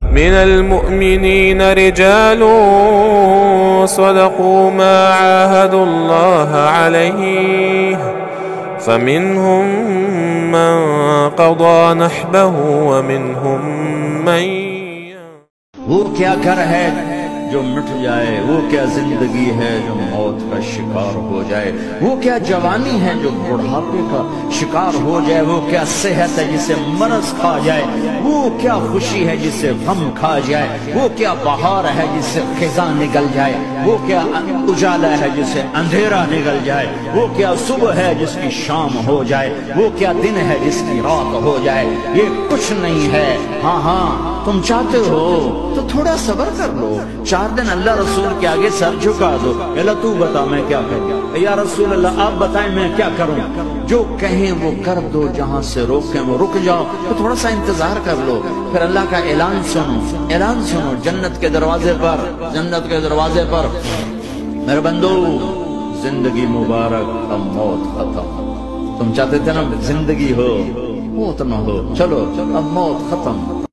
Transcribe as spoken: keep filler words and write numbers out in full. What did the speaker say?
من المؤمنين رجال صدقوا ما عاهدوا الله عليه فمنهم من قضى نحبه ومنهم من. وہ کیا گھر ہے جو مٹ جائے، وہ کیا زندگی ہے جو موت کا شکار ہو جائے، وہ کیا جوانی ہے جو بڑھاپے کا شکار ہو جائے، وہ کیا صحت ہے جسے مرض کھا جائے، وہ کیا خوشی ہے جسے غم کھا جائے، وہ کیا بہار ہے جسے خزاں نکل جائے، وہ کیا اجالا ہے جسے اندھیرا نکل جائے، وہ کیا صبح ہے جس کی شام ہو جائے، وہ کیا دن ہے جس کی رات ہو جائے. یہ کچھ نہیں ہے. ہاں ہاں تم چاہتے ہو تو تھوڑا صبر کر لو، چار دن اللہ رسول کے آگے سر جھکا دو. اللہ تو بتا میں کیا کروں، یا رسول اللہ آپ بتائیں میں کیا کروں. جو کہیں وہ کر دو، جہاں سے روکیں وہ رک جاؤ. تو تھوڑا سا انتظار کر لو، پھر اللہ کا اعلان سنو. اعلان سنو جنت کے دروازے پر، جنت کے دروازے پر میرے بندو زندگی مبارک اب موت ختم. تم چاہتے تھے نا زندگی ہو موت نہ ہو، چلو اب موت ختم.